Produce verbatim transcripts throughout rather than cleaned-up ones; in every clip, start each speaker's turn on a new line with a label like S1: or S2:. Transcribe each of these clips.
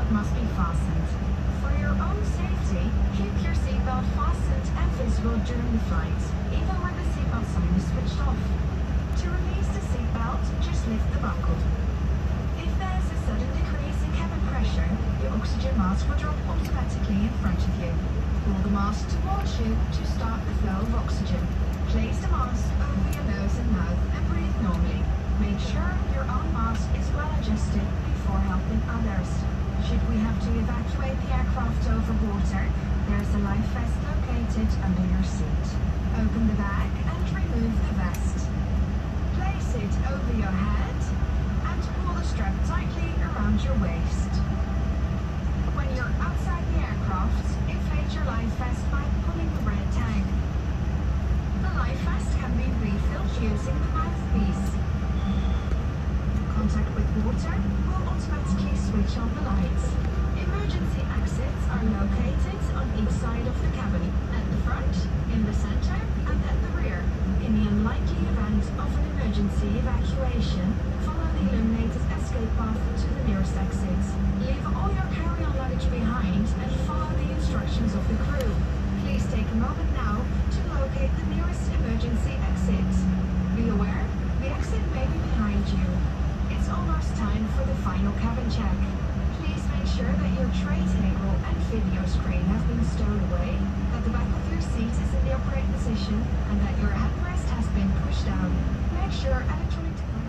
S1: seatbelt must be fastened. For your own safety, keep your seatbelt fastened and visible during the flight, even when the seatbelt sign is switched off. To release the seatbelt, just lift the buckle. If there is a sudden decrease in cabin pressure, your oxygen mask will drop automatically in front of you. Pull the mask towards you to start the flow of oxygen. Place the mask over your nose and mouth and breathe normally. Make sure your own mask is well adjusted before helping others. Should we have to evacuate the aircraft over water, there is a life vest located under your seat. Open the bag and remove the vest. Place it over your head and pull the strap tightly around your waist. When you're outside the aircraft, inflate your life vest by pulling the red tag. The life vest can be refilled using the mouthpiece. Contact with water will automatically switch on the lights. Emergency exits are located on each side of the cabin, at the front, in the center, and at the rear. In the unlikely event of an emergency evacuation, follow the illuminated escape path to the nearest exits. Leave all your carry-on luggage behind and follow the instructions of the crew. Please take a moment now to locate the nearest emergency exit. Be aware, the exit may be behind you. It's almost time for the final cabin check. Please make sure that your tray table and video screen have been stowed away, that the back of your seat is in the upright position, and that your headrest has been pushed down. Make sure electronic devices...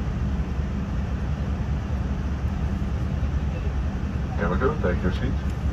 S2: Here we go, take your seat.